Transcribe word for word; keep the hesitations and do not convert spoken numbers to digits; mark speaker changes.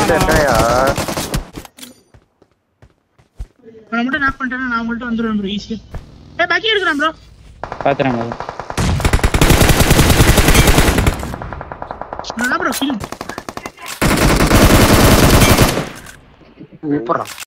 Speaker 1: என்னயா
Speaker 2: நான் மட்டும் நாக் பண்ணிட்டேன்னா நான் உங்கள்ட்ட வந்துருவேன் ப்ரோ ஈஸியா. ஏய் பாக்கி எடுக்கறான் ப்ரோ.
Speaker 3: பாத்துறேன் ப்ரோ.
Speaker 2: நான் ப்ரோ கில்.
Speaker 1: சூப்பரா